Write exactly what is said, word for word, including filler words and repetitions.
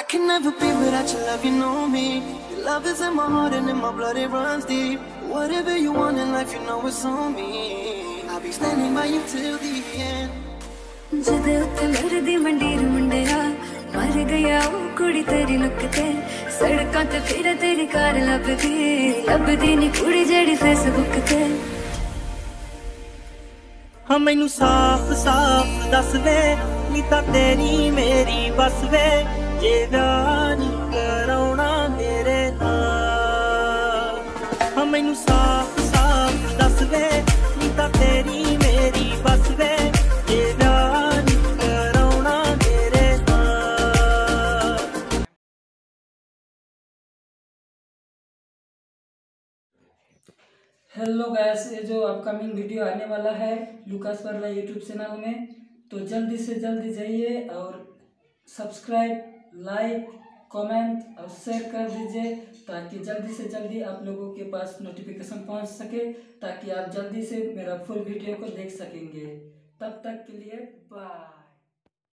can never be without your love, you know me. Your love is in my heart and in my blood, it runs deep. Whatever you want in life, you know it's on me. I'll be standing by you till the end. जदे उत्ते मरदी मंडीर मुंडिया मर गया वो कुड़ी तेरी लुकते सड़कां ते फिर तेरी कार लभदी लभदी नी कुड़ी जेड़ी फेसबुक ते हाँ मैनू साफ साफ दस वे नी तां तेरी मेरी बस वे जे व्याह नी कराउणा मेरे नाल हाँ मैनू साफ साफ दस वे नी तां तेरी मेरी बस वे जे व्याह हेलो गैस, ये जो अपकमिंग वीडियो आने वाला है लुकास परला यूट्यूब चैनल में, तो जल्दी से जल्दी जाइए और सब्सक्राइब, लाइक, कमेंट और शेयर कर दीजिए ताकि जल्दी से जल्दी आप लोगों के पास नोटिफिकेशन पहुंच सके, ताकि आप जल्दी से मेरा फुल वीडियो को देख सकेंगे। तब तक के लिए बाय।